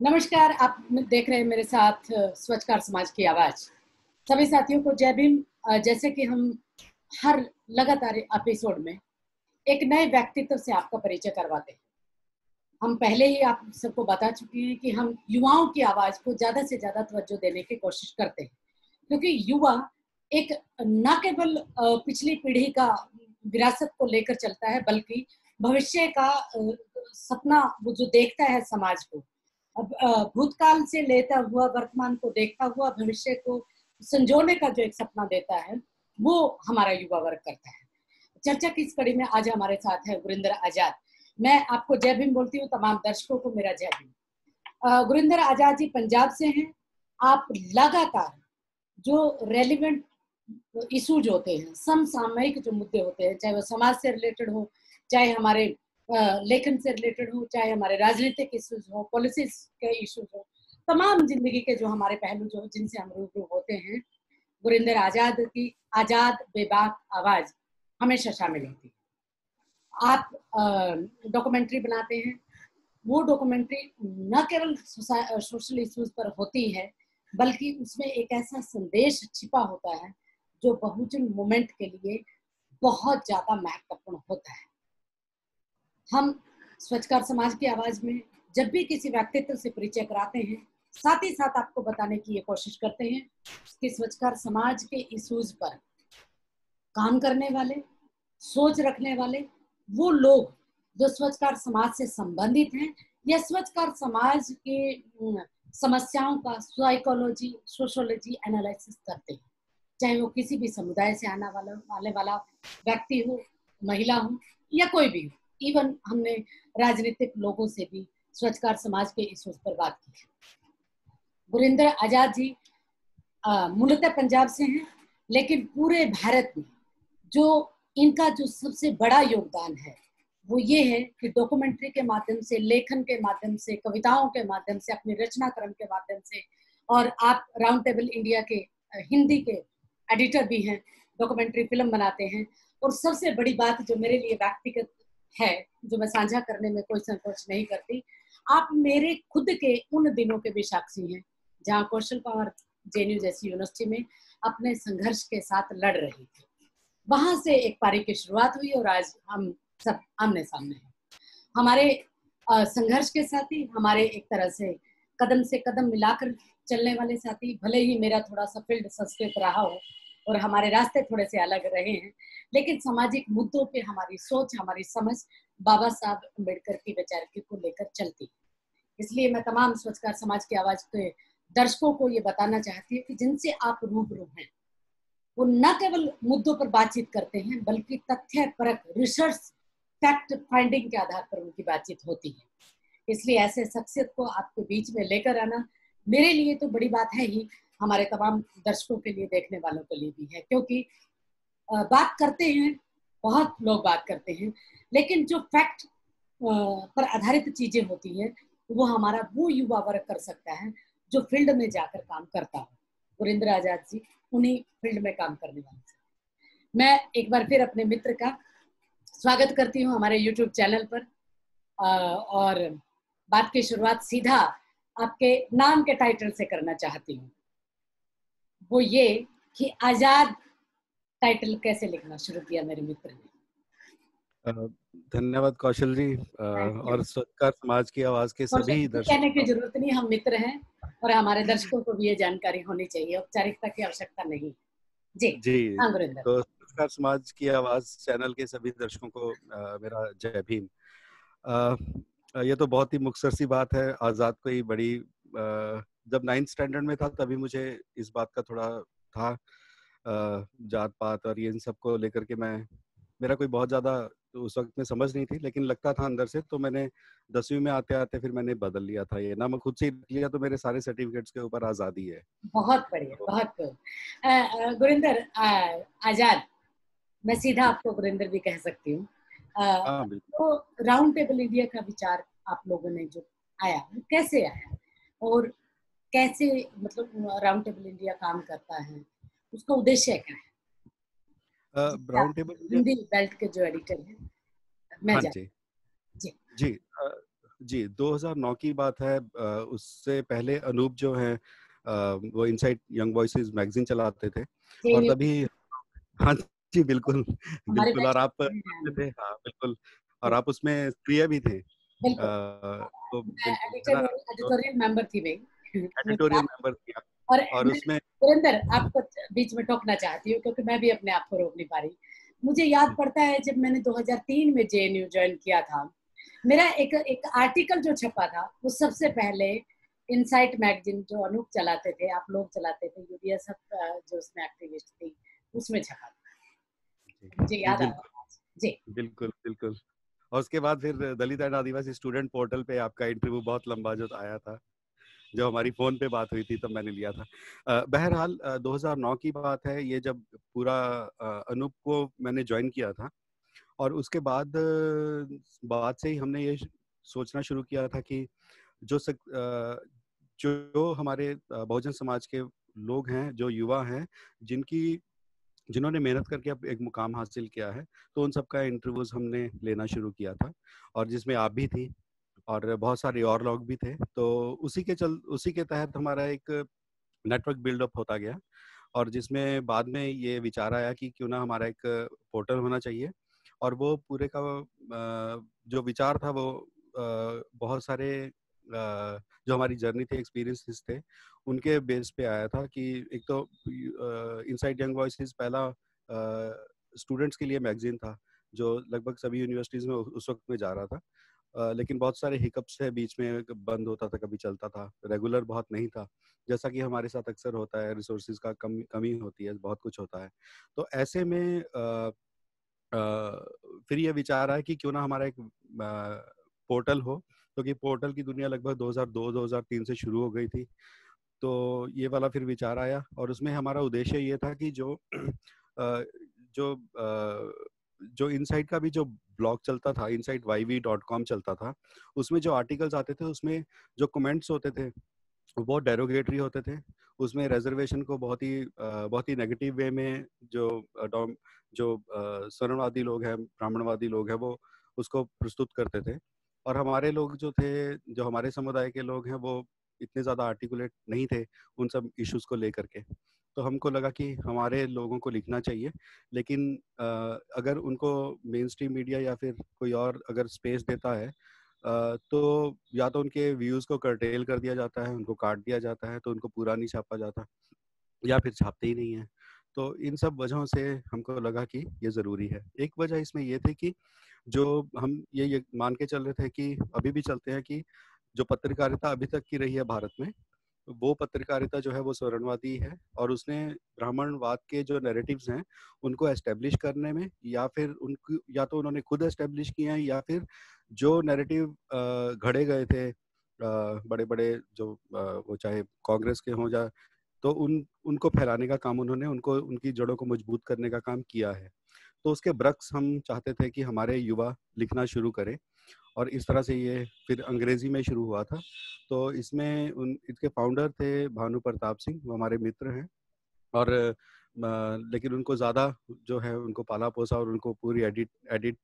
नमस्कार, आप देख रहे हैं मेरे साथ स्वच्छकार समाज की आवाज। सभी साथियों को जय भीम। जैसे कि हम हर लगातार एपिसोड में एक नए व्यक्तित्व से आपका परिचय करवाते हैं। हम पहले ही आप सबको बता चुके हैं कि हम युवाओं की आवाज को ज्यादा से ज्यादा तवज्जो देने की कोशिश करते हैं, क्योंकि युवा एक न केवल पिछली पीढ़ी का विरासत को लेकर चलता है, बल्कि भविष्य का सपना वो जो देखता है समाज को, अब भूतकाल से लेता हुआ वर्तमान को देखता हुआ भविष्य को संजोने का जो एक सपना देता है, वो हमारा युवा वर्ग करता है। चर्चा की इस कड़ी में आज हमारे साथ है गुरिंदर आजाद। मैं आपको जय भीम बोलती हूँ, तमाम दर्शकों को मेरा जय भीम। गुरिंदर आजाद जी पंजाब से हैं। आप लगातार जो रेलिवेंट इशूज होते हैं, समसामयिक जो मुद्दे होते हैं, चाहे वो समाज से रिलेटेड हो, चाहे हमारे लेखन से रिलेटेड हो, चाहे हमारे राजनीतिक इश्यूज हो, पॉलिसीज के इश्यूज हो, तमाम जिंदगी के जो हमारे पहलू जो जिनसे हम रूबरू होते हैं, गुरिंदर आजाद की आजाद बेबाक आवाज हमेशा शामिल होती है। आप डॉक्यूमेंट्री बनाते हैं। वो डॉक्यूमेंट्री न केवल सोशल इश्यूज पर होती है, बल्कि उसमें एक ऐसा संदेश छिपा होता है जो बहुजन मूवमेंट के लिए बहुत ज्यादा महत्वपूर्ण होता है। हम स्वच्छकार समाज की आवाज में जब भी किसी व्यक्तित्व से परिचय कराते हैं, साथ ही साथ आपको बताने की ये कोशिश करते हैं कि स्वच्छकार समाज के इश्यूज पर काम करने वाले, सोच रखने वाले वो लोग जो स्वच्छकार समाज से संबंधित हैं या स्वच्छकार समाज के समस्याओं का साइकोलॉजी, सोशियोलॉजी एनालिसिस करते हैं, चाहे वो किसी भी समुदाय से आने वाला व्यक्ति हो, महिला हो या कोई भी हो। इवन हमने राजनीतिक लोगों से भी स्वच्छकार समाज के इश्यूज पर बात की है। गुरिंदर आजाद जी मूलतः पंजाब से हैं, लेकिन पूरे भारत में जो इनका जो सबसे बड़ा योगदान है वो ये है कि डॉक्यूमेंट्री के माध्यम से, लेखन के माध्यम से, कविताओं के माध्यम से, अपनी रचना क्रम के माध्यम से, और आप राउंड टेबल इंडिया के हिंदी के एडिटर भी हैं, डॉक्यूमेंट्री फिल्म बनाते हैं। और सबसे बड़ी बात जो मेरे लिए व्यक्तिगत है, जो मैं साझा करने में कोई संकोच नहीं करती, आप मेरे खुद के उन दिनों के भी साक्षी हैं जहाँ कौशल पवार जेएनयू जैसी यूनिवर्सिटी में अपने संघर्ष के साथ लड़ रही थी। वहां से एक पारी की शुरुआत हुई और आज हम सब आमने सामने हैं। हमारे संघर्ष के साथी, हमारे एक तरह से कदम मिलाकर चलने वाले साथी, भले ही मेरा थोड़ा सा फील्ड संस्कृत रहा हो और हमारे रास्ते थोड़े से अलग रहे हैं, लेकिन सामाजिक मुद्दों पे हमारी सोच, हमारी समझ बाबा साहब अम्बेडकर की विचार को लेकर चलती है। इसलिए मैं तमाम स्वच्छकार समाज की आवाज के दर्शकों को ये बताना चाहती हूँ कि जिनसे आप रूबरू हैं वो न केवल मुद्दों पर बातचीत करते हैं, बल्कि तथ्य परक, रिसर्च, फैक्ट फाइंडिंग के आधार पर उनकी बातचीत होती है। इसलिए ऐसे शख्सियत को आपके बीच में लेकर आना मेरे लिए तो बड़ी बात है ही, हमारे तमाम दर्शकों के लिए, देखने वालों के लिए भी है, क्योंकि बात करते हैं, बहुत लोग बात करते हैं, लेकिन जो फैक्ट पर आधारित चीजें होती हैं वो हमारा वो युवा वर्ग कर सकता है जो फील्ड में जाकर काम करता हो। गुरिंदर आजाद जी उन्हीं फील्ड में काम करने वाले थे। मैं एक बार फिर अपने मित्र का स्वागत करती हूँ हमारे यूट्यूब चैनल पर, और बात की शुरुआत सीधा आपके नाम के टाइटल से करना चाहती हूँ। वो ये कि आजाद टाइटल कैसे लिखना शुरू किया मेरे मित्र ने? धन्यवाद कौशल जी, और स्वच्छकार समाज की आवाज के सभी कहने की दर्शकों। जरूरत नहीं, हम मित्र हैं और हमारे दर्शकों को भी ये जानकारी होनी चाहिए, औपचारिकता की आवश्यकता नहीं। जी जी, हाँ गुरिंदर। तो स्वच्छकार समाज की आवाज चैनल के सभी दर्शकों को मेरा जय भीम। ये तो बहुत ही मुख्तसर सी बात है। आज़ाद कोई बड़ी जब 9th स्टैंडर्ड में था तभी मुझे इस बात का थोड़ा था, जात पात और ये इन सब को लेकर के मेरा कोई बहुत ज़्यादा उस वक्त में समझ नहीं थी, लेकिन लगता था अंदर से। तो मैंने 10वीं में आते-आते फिर मैंने बदल लिया था ये नाम, खुद से ही रख लिया, तो मेरे सारे सर्टिफिकेट्स के ऊपर आज़ादी है। बहुत बढ़िया, तो बहुत खूब। गुरिंदर आजाद, मैं सीधा आपको गुरिंदर भी कह सकती हूँ। हाँ, बिल्कुल। तो राउंड टेबल इंडिया का विचार आप लोगों ने जो आया, वो कैसे आया और कैसे, मतलब राउंड टेबल इंडिया काम करता है, उसका उद्देश्य क्या है? Round table India. Hindi belt के जो एडिटर हैं, मैं हाँ जान। जी। जी जी, जी 2009 की बात है। उससे पहले अनूप जो है वो इनसाइड यंग वॉइसेस मैगजीन चलाते थे और JNU तभी हाँ जी बिल्कुल हमारे बिल्कुल। और बैच आप हैं। थे, हाँ बिल्कुल। और आप उसमें सक्रिय भी थे। बिल्कुल, तो मैं बिल्कुल है ना। एडिटर तो एडिटोरियल मेंबर थी मैं। मुझे एडिटोरियल याद मेंबर थी आप। और और मैं उसमें सुरेंद्र आपको बीच में टोकना चाहती हूँ क्योंकि मैं भी अपने आप को रोक नहीं पा रही। मुझे याद पड़ता है जब मैंने 2003 में जेएनयू ज्वाइन किया था, मेरा एक एक आर्टिकल जो छपा था वो सबसे पहले इनसाइट मैगजीन जो अनूप चलाते थे, आप लोग चलाते थे, यूडीएस जो उसमें एक्टिविस्ट थी, उसमें छपा था। मुझे जी याद आ बिल्कुल रहा है। जी बिल्कुल बिल्कुल। और उसके बाद फिर Dalit and Adivasi student portal पे आपका इंटरव्यू बहुत लंबा जो आया था, जब हमारी फोन पे बात हुई थी तब मैंने लिया था। बहरहाल 2009 की बात है ये, जब पूरा अनूप को मैंने ज्वाइन किया था। और उसके बाद से ही हमने ये सोचना शुरू किया था कि जो हमारे बहुजन समाज के लोग हैं, जो युवा हैं, जिन्होंने मेहनत करके अब एक मुकाम हासिल किया है, तो उन सबका इंटरव्यूज हमने लेना शुरू किया था। और जिसमें आप भी थी और बहुत सारे और लोग भी थे। तो उसी के तहत हमारा एक नेटवर्क बिल्डअप होता गया। और जिसमें बाद में ये विचार आया कि क्यों ना हमारा एक पोर्टल होना चाहिए। और वो पूरे का जो विचार था वो बहुत सारे जो हमारी जर्नी थी, एक्सपीरियंसेस थे, उनके बेस पे आया था। कि एक तो इनसाइड यंग वॉइसेस पहला स्टूडेंट्स के लिए मैगजीन था जो लगभग सभी यूनिवर्सिटीज़ में उस वक्त में जा रहा था। लेकिन बहुत सारे हिकअप्स है, बीच में बंद होता था, कभी चलता था, रेगुलर बहुत नहीं था। जैसा कि हमारे साथ अक्सर होता है, रिसोर्सेज का कमी होती है, बहुत कुछ होता है। तो ऐसे में फिर ये विचार आया कि क्यों ना हमारा एक पोर्टल हो, क्योंकि पोर्टल की दुनिया लगभग 2002-2003 से शुरू हो गई थी। तो ये वाला फिर विचार आया और उसमें हमारा उद्देश्य ये था कि जो जो इनसाइट का भी जो ब्लॉग चलता था, insideyv.com चलता था, उसमें जो आर्टिकल्स आते थे, उसमें जो कमेंट्स होते थे वो डेरोगेटरी होते थे। उसमें रिजर्वेशन को बहुत ही नेगेटिव वे में जो शरणवादी लोग हैं, ब्राह्मणवादी लोग हैं, वो उसको प्रस्तुत करते थे। और हमारे लोग जो थे, जो हमारे समुदाय के लोग हैं, वो इतने ज़्यादा आर्टिकुलेट नहीं थे उन सब इश्यूज़ को लेकर के। तो हमको लगा कि हमारे लोगों को लिखना चाहिए, लेकिन अगर उनको मेन स्ट्रीम मीडिया या फिर कोई और अगर स्पेस देता है, तो या तो उनके व्यूज़ को कर्टेल कर दिया जाता है, उनको काट दिया जाता है, तो उनको पूरा नहीं छापा जाता, या फिर छापते ही नहीं है। तो इन सब वजहों से हमको लगा कि ये ज़रूरी है। एक वजह इसमें ये थी कि जो हम ये मान के चल रहे थे कि अभी भी चलते हैं कि जो पत्रकारिता अभी तक की रही है भारत में, वो पत्रकारिता जो है वो स्वरणवादी है। और उसने ब्राह्मणवाद के जो नैरेटिव्स हैं उनको एस्टेब्लिश करने में, या फिर उनको या तो उन्होंने खुद एस्टेब्लिश किए हैं, या फिर जो नैरेटिव घड़े गए थे बड़े बड़े जो वो चाहे कांग्रेस के हों, या तो उनको फैलाने का काम उन्होंने, उनको उनकी जड़ों को मजबूत करने का काम किया है। तो उसके ब्रक्स हम चाहते थे कि हमारे युवा लिखना शुरू करें। और इस तरह से ये फिर अंग्रेजी में शुरू हुआ था। तो इसमें इसके फाउंडर थे भानु प्रताप सिंह, वो हमारे मित्र हैं। और लेकिन उनको ज़्यादा जो है उनको पाला पोसा और उनको पूरी एडिट एडिट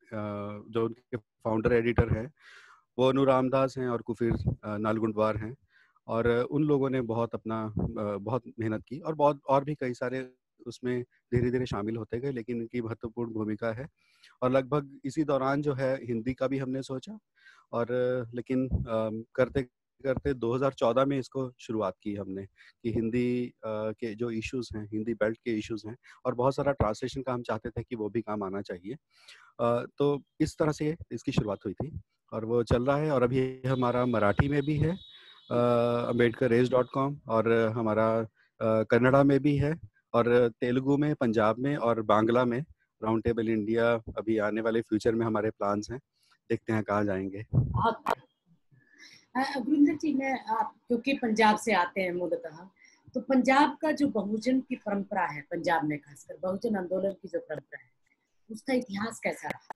जो उनके फाउंडर एडिटर हैं वो अनु रामदास हैं और कुफिर नालगुंडवार हैं। और उन लोगों ने बहुत मेहनत की, और बहुत और भी कई सारे उसमें धीरे धीरे शामिल होते गए, लेकिन इनकी महत्वपूर्ण भूमिका है। और लगभग इसी दौरान जो है हिंदी का भी हमने सोचा। और लेकिन करते करते 2014 में इसको शुरुआत की हमने, कि हिंदी के जो इश्यूज हैं, हिंदी बेल्ट के इश्यूज हैं, और बहुत सारा ट्रांसलेशन का हम चाहते थे कि वो भी काम आना चाहिए। तो इस तरह से इसकी शुरुआत हुई थी और वो चल रहा है। और अभी हमारा मराठी में भी है ambedkarace.com, और हमारा कन्नड़ा में भी है, और तेलुगु में, पंजाब में और बांग्ला में। राउंड टेबल इंडिया अभी आने वाले फ्यूचर में हमारे प्लान्स हैं, देखते हैं कहाँ जाएंगे। बहुत गुरिंदर जी, मैं आप क्योंकि पंजाब से आते हैं मूलतः, तो पंजाब का जो बहुजन की परंपरा है, पंजाब में खासकर बहुजन आंदोलन की जो परंपरा है, उसका इतिहास कैसा रहा?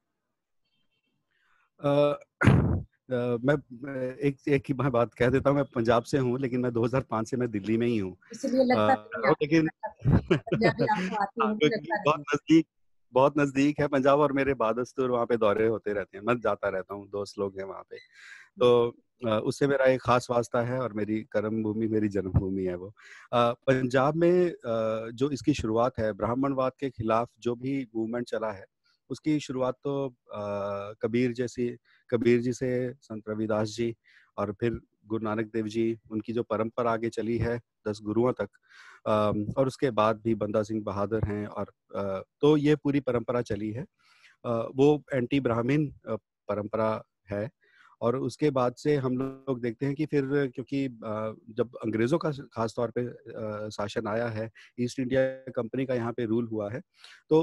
एक एक ही मैं बात कह देता हूँ, मैं पंजाब से हूँ, लेकिन मैं 2005 से मैं दिल्ली में ही हूँ। इसलिए लगता नहीं आपको, लेकिन पंजाबी आपको आती हाँ, होगी, क्योंकि लगता बहुत नहीं। नजदीक बहुत नजदीक है पंजाब, और मेरे बादस्तूर वहाँ पे दौरे होते रहते हैं, मैं जाता रहता हूँ, दोस्त लोग हैं वहाँ पे। तो उससे मेरा एक खास वास्ता है, और मेरी कर्म भूमि, मेरी जन्मभूमि है वो। पंजाब में जो इसकी शुरुआत है, ब्राह्मणवाद के खिलाफ जो भी मूवमेंट चला है, उसकी शुरुआत तो कबीर जी से, संत रविदास जी, और फिर गुरु नानक देव जी, उनकी जो परंपरा आगे चली है 10 गुरुओं तक, और उसके बाद भी बंदा सिंह बहादुर हैं, और तो ये पूरी परंपरा चली है। वो एंटी ब्राह्मण परंपरा है। और उसके बाद से हम लोग देखते हैं कि फिर, क्योंकि जब अंग्रेज़ों का खास तौर पे शासन आया है, ईस्ट इंडिया कंपनी का यहाँ पे रूल हुआ है, तो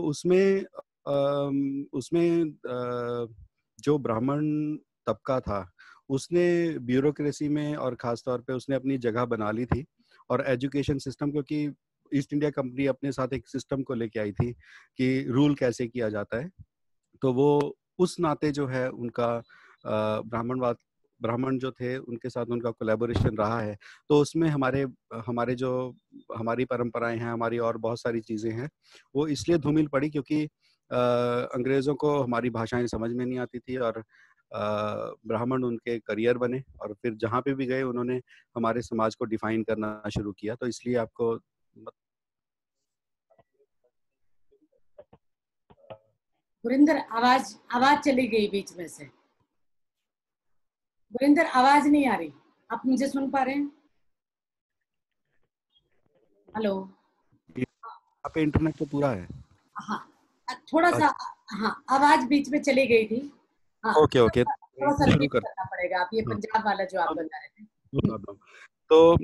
उसमें जो ब्राह्मण तबका था, उसने ब्यूरोक्रेसी में और खास तौर पे उसने अपनी जगह बना ली थी। और एजुकेशन सिस्टम, क्योंकि ईस्ट इंडिया कंपनी अपने साथ एक सिस्टम को लेके आई थी कि रूल कैसे किया जाता है, तो वो उस नाते जो है उनका ब्राह्मणवाद, ब्राह्मण जो थे उनके साथ उनका कोलैबोरेशन रहा है। तो उसमें हमारे हमारे जो हमारी परंपराएं हैं, हमारी और बहुत सारी चीज़ें हैं, वो इसलिए धूमिल पड़ी क्योंकि अंग्रेज़ों को हमारी भाषाएं समझ में नहीं आती थी, और ब्राह्मण उनके करियर बने, और फिर जहाँ पे भी गए उन्होंने हमारे समाज को डिफाइन करना शुरू किया। तो इसलिए आपको गुरिंदर, आवाज आवाज चली गई बीच में से। गुरिंदर, आवाज नहीं आ रही। आप मुझे सुन पा रहे हैं? हेलो? यहाँ पे इंटरनेट तो पूरा है। हाँ, थोड़ा सा। हाँ, आवाज बीच में चली गई थी। हाँ, ओके ओके, थोड़ा सा शुरू रिपीट कर। करना पड़ेगा। आप ये पंजाब वाला जो आप बता रहे थे। बता दो। तो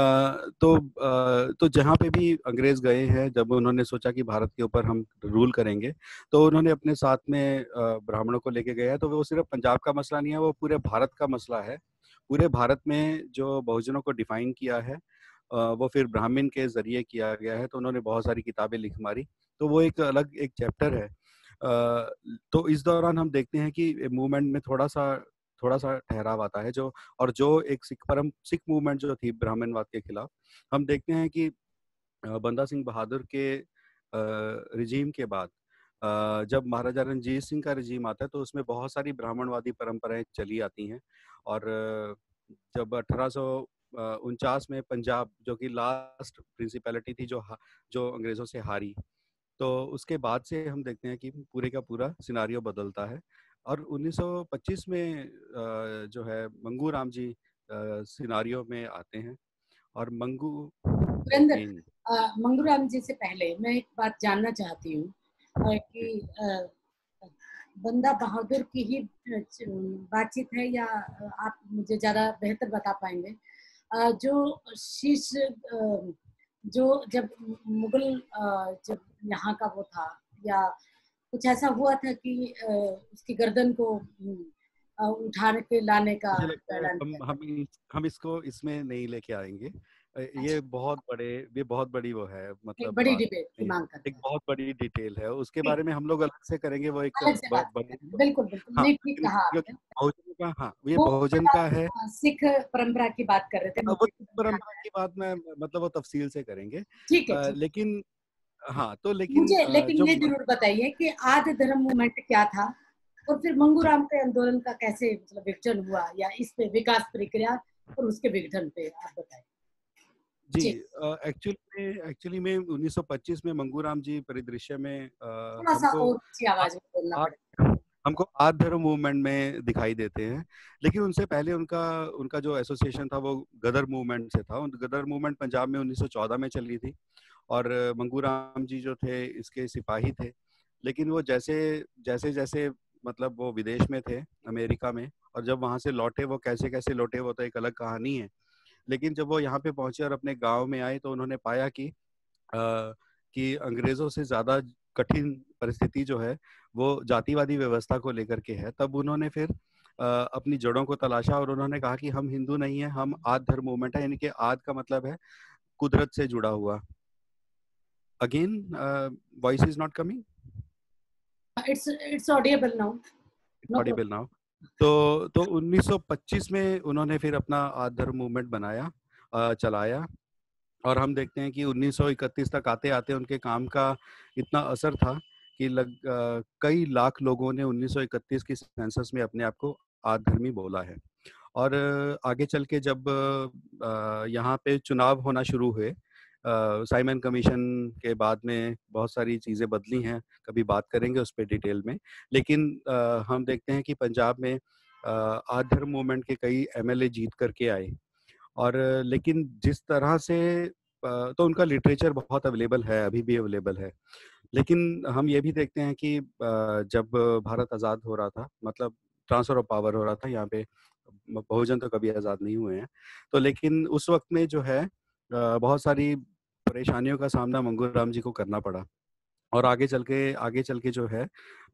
तो जहाँ पे भी अंग्रेज गए हैं, जब उन्होंने सोचा कि भारत के ऊपर हम रूल करेंगे, तो उन्होंने अपने साथ में ब्राह्मणों को लेके गए हैं। तो वो सिर्फ पंजाब का मसला नहीं है, वो पूरे भारत का मसला है। पूरे भारत में जो बहुजनों को डिफाइन किया है, वो फिर ब्राह्मण के जरिए किया गया है। तो उन्होंने बहुत सारी किताबें लिख मारी, तो वो एक अलग एक चैप्टर है। तो इस दौरान हम देखते हैं कि मूवमेंट में थोड़ा सा ठहराव आता है, जो और जो एक सिख मूवमेंट जो थी ब्राह्मणवाद के खिलाफ, हम देखते हैं कि बंदा सिंह बहादुर के रिजीम के बाद जब महाराजा रणजीत सिंह का रिजीम आता है, तो उसमें बहुत सारी ब्राह्मणवादी परंपराएं चली आती हैं। और जब 1849 में पंजाब, जो कि लास्ट प्रिंसिपैलिटी थी जो अंग्रेज़ों से हारी, तो उसके बाद से हम देखते हैं कि पूरे का पूरा सिनारियो बदलता है। और 1925 में जो है मंगू राम जी सिनारियो में आते हैं, और मंगू सुरेंद्र, किंग। मंगूराम जी से पहले मैं एक बात जानना चाहती हूँ कि बंदा बहादुर की ही बातचीत है, या आप मुझे ज्यादा बेहतर बता पाएंगे? जो शीश, जो जब मुगल जब यहाँ का वो था, या कुछ ऐसा हुआ था कि उसकी गर्दन को उठा के लाने का मुझे लगता है ऐलान किया था? हम इसको इसमें नहीं लेके आएंगे। अच्छा, ये बहुत बड़ी वो है, एक मतलब बड़ी बात डिबेट की मांग करता एक है। बहुत बड़ी डिटेल है, उसके ठीक, बारे में हम लोग अलग से करेंगे, वो एक अलग से बात बड़ी। करेंगे। बिल्कुल बिल्कुल, हाँ, नहीं, ठीक लेकिन कहा क्योंकि आपने। बहुजन का, हाँ, ये वो बहुजन का है। सिख परंपरा की बात कर रहे थे, वो मुझे ध्यान परंपरा आया। की बात में मतलब वो तफसील से करेंगे। ठीक है, ठीक। लेकिन हाँ, तो लेकिन मुझे लेकिन जो ये जरूर बताइए कि आदि धर्म मूवमेंट क्या था, और फिर जी मंगूराम के आंदोलन का कैसे मतलब विघटन हुआ, या इस पे विकास प्रक्रिया और उसके विघटन पे आप बताइए। जी, जी, एक्चुअली में 1925 में मंगूराम जी परिदृश्य में थोड़ा सा हमको और ऊंची आ, आवाज में बोलना आ, पड़ेगा। हमको आद धर्म मूवमेंट में दिखाई देते हैं। लेकिन उनसे पहले उनका उनका जो एसोसिएशन था वो गदर मूवमेंट से था। गदर मूवमेंट पंजाब में 1914 में चली थी, और मंगूराम जी जो थे इसके सिपाही थे। लेकिन वो जैसे जैसे जैसे मतलब वो विदेश में थे, अमेरिका में, और जब वहां से लौटे, वो कैसे कैसे लौटे वो तो एक अलग कहानी है। लेकिन जब वो यहाँ पे पहुंचे और अपने गांव में आए, तो उन्होंने पाया कि अंग्रेजों से ज्यादा कठिन परिस्थिति जो है वो जातिवादी व्यवस्था को लेकर के है। तब उन्होंने फिर अपनी जड़ों को तलाशा, और उन्होंने कहा कि हम हिंदू नहीं है, हम आद धर्म मूवमेंट है। यानी कि आद का मतलब है कुदरत से जुड़ा हुआ। Again, voice is not coming it's audible now, no audible problem. Now. तो 1925 में उन्होंने फिर अपना आद धर्म मूवमेंट बनाया, चलाया। और हम देखते हैं कि 1931 तक आते आते उनके काम का इतना असर था कि कई लाख लोगों ने 1931 की सेंसस में अपने आप को आधर्मी बोला है। और आगे चल के जब यहाँ पे चुनाव होना शुरू हुए, साइमन कमीशन के बाद में बहुत सारी चीज़ें बदली हैं, कभी बात करेंगे उस पे डिटेल में। लेकिन हम देखते हैं कि पंजाब में आधर्म मूवमेंट के कई एमएलए जीत करके आए। और लेकिन जिस तरह से तो उनका लिटरेचर बहुत अवेलेबल है, अभी भी अवेलेबल है। लेकिन हम ये भी देखते हैं कि जब भारत आज़ाद हो रहा था, मतलब ट्रांसफ़र ऑफ पावर हो रहा था यहाँ पे, बहुजन तो कभी आज़ाद नहीं हुए हैं। तो लेकिन उस वक़्त में जो है बहुत सारी परेशानियों का सामना मंगू राम जी को करना पड़ा। और आगे चल के जो है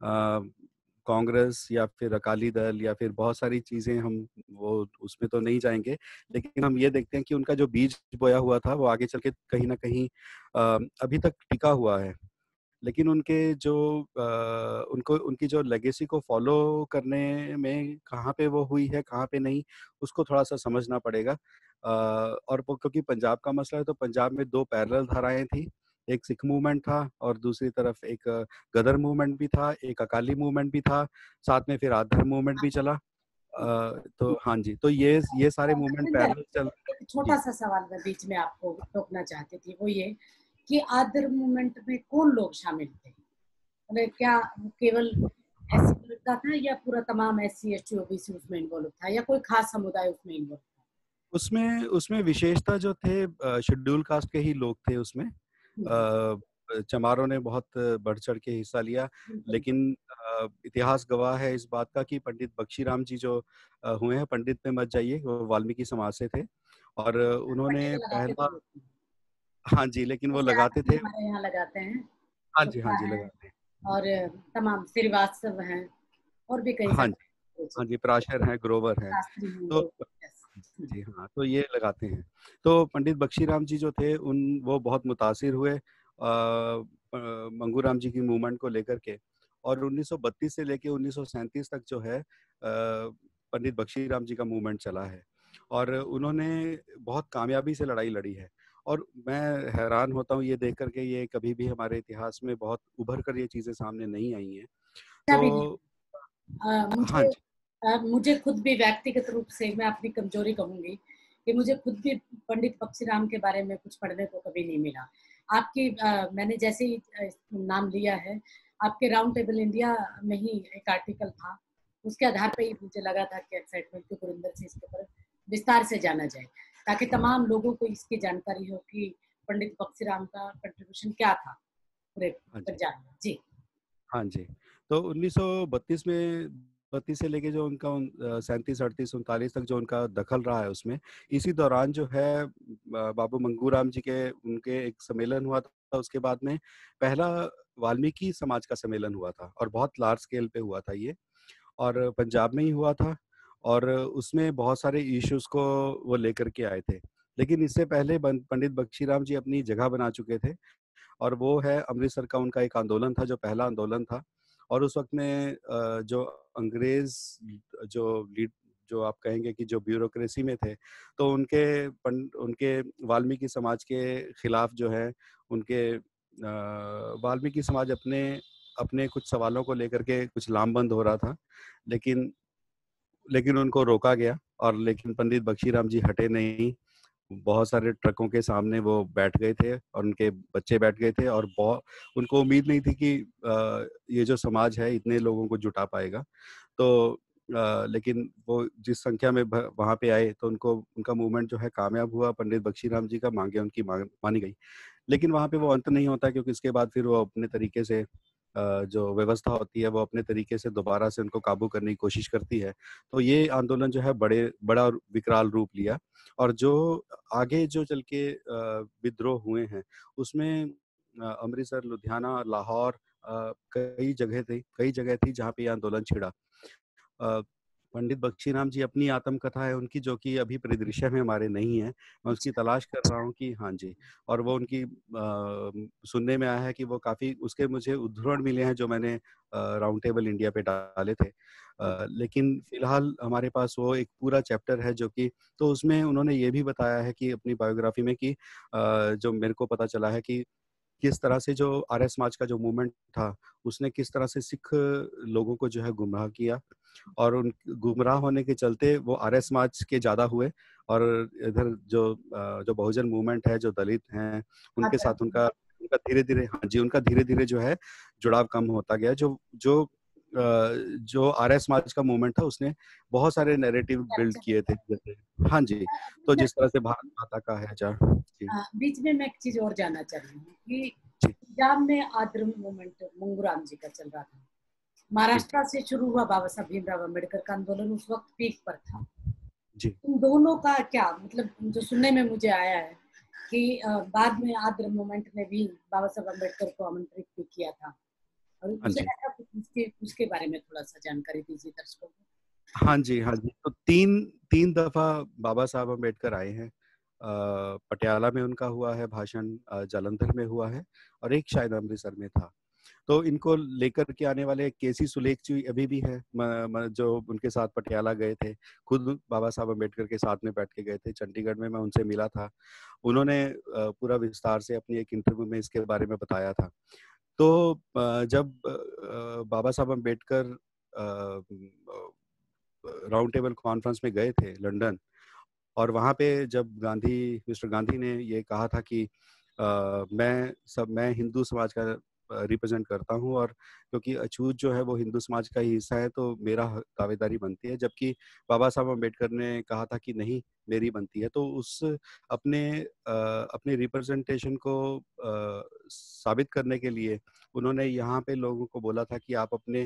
कांग्रेस या फिर अकाली दल या फिर बहुत सारी चीज़ें, हम वो उसमें तो नहीं जाएँगे। लेकिन हम ये देखते हैं कि उनका जो बीज बोया हुआ था वो आगे चल के कहीं न कहीं अभी तक टिका हुआ है। लेकिन उनके जो उनको उनकी जो लेगेसी को फ़ॉलो करने में कहाँ पे वो हुई है, कहाँ पे नहीं, उसको थोड़ा-सा समझना पड़ेगा। और वो क्योंकि पंजाब का मसला है, तो पंजाब में 2 पैरेलल धाराएँ थी। एक सिख मूवमेंट था और दूसरी तरफ एक गदर मूवमेंट भी था, एक अकाली मूवमेंट भी था, साथ में फिर आधर मूवमेंट भी चला। तो हाँ जी, तो ये सारे मूवमेंट हरविंदर, पैरेलल चल। एक छोटा जी। सा सवाल मैं बीच में आपको टोकना चाहती थी, वो ये कि आदर मूवमेंट में कौन लोग शामिल थे? मतलब क्या वो केवल एससी वर्ग का था या पूरा तमाम एससी एसटी ओबीसी उसमें इन्वॉल्व था, या कोई खास समुदाय उसमें इन्वॉल्व था? उसमें उसमें विशेषता जो थे, शेड्यूल कास्ट के ही लोग थे उसमें। हम्म, चमारों ने बहुत बढ़-चढ़ के हिस्सा लिया। बिल्कुल। लेकिन इतिहास गवाह है इस बात का कि पंडित बख्शीराम जी जो हुए हैं, पंडित पे मत जाइए, वो वाल्मीकि समाज से थे और पट्टे उन्होंने तो लगाते पहला। जरूर थे, हाँ जी, लेकिन वो जैसे आज लगाते भी थे। हमारे यहाँ लगाते हैं। हाँ जी, हाँ गुप्ता जी, है, लगाते हैं। और तमाम श्रीवास्तव हैं, और भी कई हाँ सारे जी, हाँ जी, जी, पराशर हैं, ग्रोवर हैं। शास्त्री हैं तो लोग। यस। जी हाँ, तो ये लगाते हैं। तो पंडित बख्शीराम जी जो थे, वो बहुत मुतासिर हुए मंगू राम जी की मूवमेंट को लेकर के। और 1932 से लेके 1937 तक जो है पंडित बख्शीराम जी का मूवमेंट चला है और उन्होंने बहुत कामयाबी से लड़ाई लड़ी है। और मैं हैरान होता हूँ ये देख कर के, ये कभी भी हमारे इतिहास में बहुत उभर कर ये चीज़ें सामने नहीं आई हैं। अच्छा भी नहीं। तो हाँ मुझे जी, मुझे खुद भी व्यक्तिगत रूप से, मैं अपनी कमजोरी कहूंगी कि मुझे खुद भी पंडित बख्शीराम के बारे में कुछ पढ़ने को कभी नहीं मिला। आपकी मैंने जैसे ही नाम लिया है, आपके राउंड टेबल इंडिया में ही एक आर्टिकल था, उसके आधार पर ही मुझे लगा था कि एक्साइटमेंट के गुरिंदर से इसके ऊपर विस्तार से जाना जाए, ताकि तमाम लोगों को इसकी जानकारी हो कि पंडित बख्शीराम का कंट्रीब्यूशन क्या था पूरे हाँ जी। पंजाब में। जी। हाँ जी। तो 1932 में 32 से लेके जो उनका 37, 38, 39 तक जो उनका दखल रहा है उसमें, इसी दौरान जो है बाबू मंगू राम जी के उनके एक सम्मेलन हुआ था, उसके बाद में पहला वाल्मीकि समाज का सम्मेलन हुआ था और बहुत लार्ज स्केल पे हुआ था ये, और पंजाब में ही हुआ था और उसमें बहुत सारे इश्यूज़ को वो लेकर के आए थे। लेकिन इससे पहले पंडित बख्शीराम जी अपनी जगह बना चुके थे और वो है अमृतसर का उनका एक आंदोलन था, जो पहला आंदोलन था। और उस वक़्त में जो अंग्रेज़ जो लीड जो आप कहेंगे कि जो ब्यूरोक्रेसी में थे, तो उनके वाल्मीकि समाज के खिलाफ जो है, उनके वाल्मीकि समाज अपने अपने कुछ सवालों को लेकर के कुछ लामबंद हो रहा था। लेकिन लेकिन उनको रोका गया और लेकिन पंडित बख्शीराम जी हटे नहीं। बहुत सारे ट्रकों के सामने वो बैठ गए थे और उनके बच्चे बैठ गए थे और बहुत उनको उम्मीद नहीं थी कि ये जो समाज है इतने लोगों को जुटा पाएगा। तो लेकिन वो जिस संख्या में वहाँ पे आए, तो उनको उनका मूवमेंट जो है कामयाब हुआ, पंडित बख्शीराम जी का मांगे उनकी मानी गई। लेकिन वहाँ पे वो अंत नहीं होता, क्योंकि इसके बाद फिर वो अपने तरीके से जो व्यवस्था होती है वो अपने तरीके से दोबारा से उनको काबू करने की कोशिश करती है। तो ये आंदोलन जो है बड़ा और विकराल रूप लिया और जो आगे जो चल के विद्रोह हुए हैं उसमें अमृतसर, लुधियाना, लाहौर, कई जगह थी जहाँ पे ये आंदोलन छिड़ा। अ, पंडित बख्शीराम जी अपनी आत्मकथा है उनकी, जो कि अभी परिदृश्य में हमारे नहीं है। मैं उसकी अच्छा। तलाश कर रहा हूँ कि हाँ जी, और वो उनकी सुनने में आया है कि वो काफ़ी उसके मुझे उद्धरण मिले हैं जो मैंने राउंड टेबल इंडिया पे डाले थे। लेकिन फ़िलहाल हमारे पास वो एक पूरा चैप्टर है जो कि, तो उसमें उन्होंने ये भी बताया है कि अपनी बायोग्राफ़ी में कि जो मेरे को पता चला है कि किस तरह से जो आर्य समाज का जो मूवमेंट था, उसने किस तरह से सिख लोगों को जो है गुमराह किया, और उन गुमराह होने के चलते वो आर्य समाज के ज़्यादा हुए, और इधर जो बहुजन मूवमेंट है, जो दलित हैं, उनके अच्छा। साथ उनका उनका धीरे-धीरे, हाँ जी, उनका धीरे-धीरे जो है जुड़ाव कम होता गया। जो आर्य समाज का मूवमेंट था, उसने बहुत सारे नैरेटिव बिल्ड किए थे, जैसे, हाँ जी, तो जिस तरह से भारत माता का है जा, जी, बीच में मैं एक चीज और जानना चाह रही हूँ कि जी, पंजाब में आद्र मूवमेंट मंगूराम जी का चल रहा था, जी, महाराष्ट्र से शुरू हुआ, बाबा साहब भीमराव अम्बेडकर का आंदोलन उस वक्त पीक पर था। जी। इन दोनों का क्या मतलब, जो सुनने में मुझे आया है कि बाद में आद्र मूवमेंट ने भी बाबा साहब अम्बेडकर को आमंत्रित भी किया था, और हाँ मुझे जी। ऐसा कुछ उसके उसके बारे में थोड़ा सा जानकारी दीजिए दर्शकों को। हाँ जी, हाँ जी। तो 3 दफ़ा बाबा साहब अम्बेडकर आए हैं। पटियाला में उनका हुआ है भाषण, जालंधर में हुआ है, और एक शायद अमृतसर में था। तो इनको लेकर के आने वाले केसी सुलेख जी अभी भी हैं, जो उनके साथ पटियाला गए थे। खुद बाबा साहब अम्बेडकर के साथ में बैठ के गए थे। चंडीगढ़ में मैं उनसे मिला था। उन्होंने पूरा विस्तार से अपनी एक इंटरव्यू में इसके बारे में बताया था। तो जब बाबा Saheb Ambedkar round table conference में गए थे लंदन, और वहाँ पे जब मिस्टर गांधी ने ये कहा था कि मैं हिंदू समाज का रिप्रेजेंट करता हूँ, और क्योंकि अछूत जो है वो हिंदू समाज का ही हिस्सा है, तो मेरा दावेदारी बनती है, जबकि बाबा साहब अम्बेडकर ने कहा था कि नहीं, मेरी बनती है। तो अपने रिप्रेजेंटेशन को साबित करने के लिए उन्होंने यहाँ पे लोगों को बोला था कि आप अपने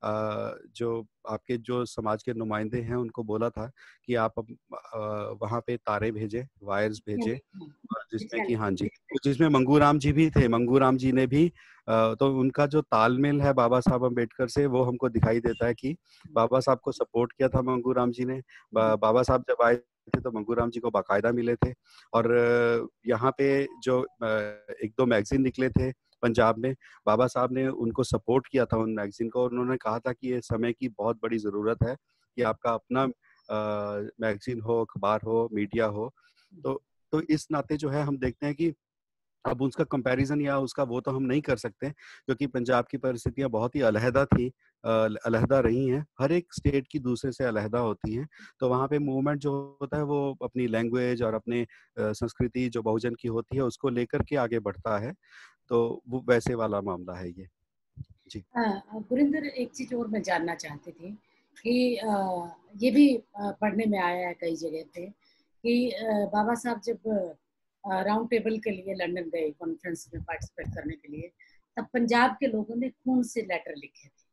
जो आपके जो समाज के नुमाइंदे हैं, उनको बोला था कि आप वहाँ पे तारे भेजें, वायर्स भेजें, और जिसमें कि, हाँ जी, तो जिसमें मंगूराम जी भी थे। मंगूराम जी ने भी तो उनका जो तालमेल है बाबा साहब अम्बेडकर से, वो हमको दिखाई देता है कि बाबा साहब को सपोर्ट किया था मंगूराम जी ने। बाबा साहब जब आए थे तो मंगूराम जी को बाकायदा मिले थे, और यहाँ पे जो 1-2 मैगज़ीन निकले थे पंजाब में, बाबा साहब ने उनको सपोर्ट किया था उन मैगज़ीन को, और उन्होंने कहा था कि ये समय की बहुत बड़ी ज़रूरत है कि आपका अपना मैगज़ीन हो, अखबार हो, मीडिया हो। तो तो इस नाते जो है हम देखते हैं कि अब उसका कंपैरिज़न या उसका वो तो हम नहीं कर सकते, क्योंकि पंजाब की परिस्थितियाँ बहुत ही अलहदा थी, अलहदा रही हैं। हर एक स्टेट की दूसरे से अलहदा होती हैं। तो वहाँ पे मूवमेंट जो होता है वो अपनी लैंग्वेज और अपने संस्कृति जो बहुजन की होती है, उसको लेकर के आगे बढ़ता है। तो वो वैसे वाला मामला है ये। जी। गुरिंदर, एक चीज और मैं जानना चाहती थी कि ये भी पढ़ने में आया है कई जगह पे कि बाबा साहब जब राउंड टेबल के लिए लंदन गए कॉन्फ्रेंस में पार्टिसिपेट करने के लिए, तब पंजाब के लोगों ने खून से लेटर लिखे थे।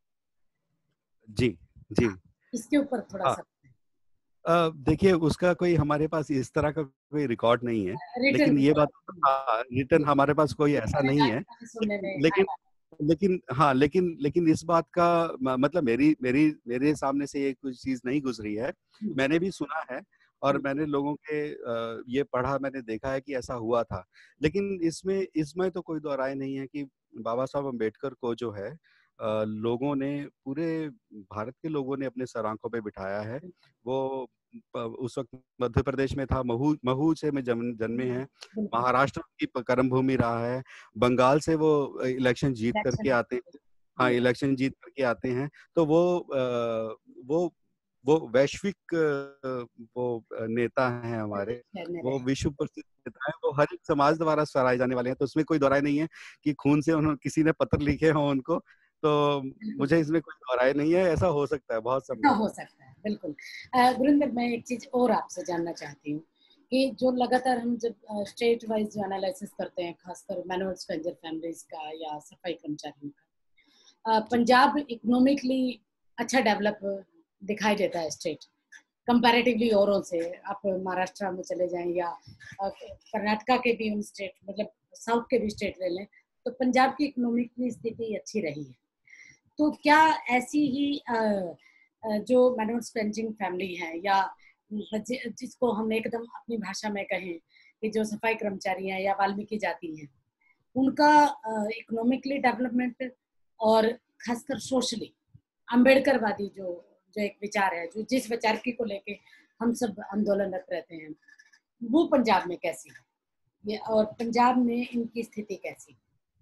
जी, जी। हाँ, इसके ऊपर थोड़ा हाँ। सा देखिए, उसका कोई हमारे पास इस तरह का कोई रिकॉर्ड नहीं है, रिटर्न लेकिन में ये थोड़ा बात, हाँ, रिटन हमारे पास कोई ऐसा मैंने नहीं है। जाके सुनने लेकिन में लेकिन आया। लेकिन हाँ, लेकिन इस बात का मतलब मेरी मेरी मेरे सामने से ये कुछ चीज़ नहीं गुज़री है। हम्म, मैंने भी सुना है, और हम्म, मैंने लोगों के ये पढ़ा, मैंने देखा है कि ऐसा हुआ था। लेकिन इसमें तो कोई दो राय नहीं है कि बाबा साहब अम्बेडकर को जो है लोगों ने, पूरे भारत के लोगों ने अपने सर आँखों पे बिठाया है। वो उस वक़्त मध्य प्रदेश में था, महू से में जन्मे हैं। बिल्कुल। महाराष्ट्र उनकी कर्म भूमि रहा है। बंगाल से वो इलेक्शन जीत करके इलेक्शन। आते हैं। हाँ, इलेक्शन जीत करके आते हैं। तो वो वो वैश्विक नेता हैं हमारे। में वो रहे। विश्व प्रसिद्ध नेता हैं। वो हर एक समाज द्वारा सराहे जाने वाले हैं। तो उसमें कोई दो राय नहीं है कि खून से उन्होंने किसी ने पत्र लिखे हों उनको। तो बिल्कुल मुझे इसमें कोई दो राय नहीं है। ऐसा हो सकता है, बहुत हाँ, संभव हो है। सकता है, बिल्कुल। गुरिंदर, मैं एक चीज और आपसे जानना चाहती हूँ कि जो लगातार हम जब स्टेट वाइज जो एनालिसिस करते हैं, खासकर मैनुअल स्ट्रेंजर फैमिलीज का या सफाई कर्मचारियों का, जी, पंजाब इकोनॉमिकली अच्छा डेवलप दिखाई देता है स्टेट कंपैरेटिवली औरों से। आप महाराष्ट्र में चले जाएं या कर्नाटका के भी हम स्टेट, मतलब साउथ के भी स्टेट ले लें, तो पंजाब की इकोनॉमिक स्थिति अच्छी रही है। तो क्या ऐसी ही जो मैनुअल स्पेंजिंग फैमिली है या जिसको हम एकदम अपनी भाषा में कहें कि जो सफाई कर्मचारी हैं या वाल्मीकि जाति हैं, उनका इकोनॉमिकली डेवलपमेंट और खासकर सोशली अम्बेडकरवादी जो जो एक विचार है, जो जिस विचार को लेके हम सब आंदोलनरत रहते हैं, वो पंजाब में कैसी है? ये और पंजाब में इनकी स्थिति कैसी?